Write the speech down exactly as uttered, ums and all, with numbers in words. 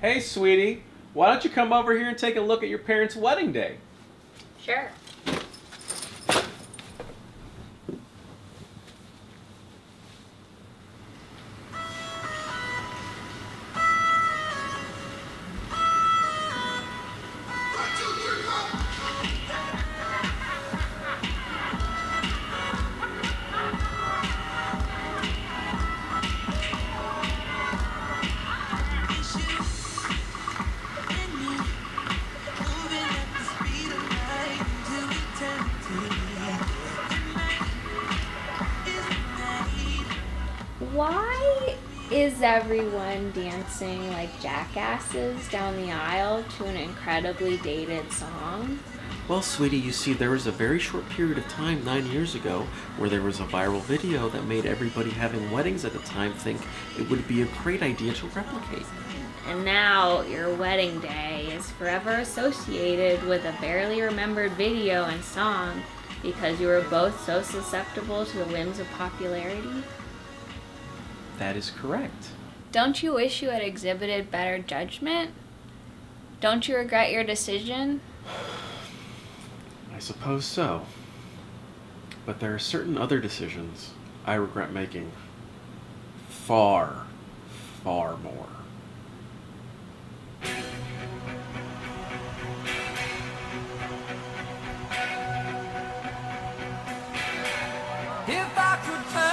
Hey, sweetie, why don't you come over here and take a look at your parents' wedding day? Sure. Why is everyone dancing like jackasses down the aisle to an incredibly dated song? Well, sweetie, you see, there was a very short period of time nine years ago where there was a viral video that made everybody having weddings at the time think it would be a great idea to replicate. And now your wedding day is forever associated with a barely remembered video and song because you were both so susceptible to the whims of popularity? That is correct. Don't you wish you had exhibited better judgment? Don't you regret your decision? I suppose so. But there are certain other decisions I regret making far, far more. If I could turn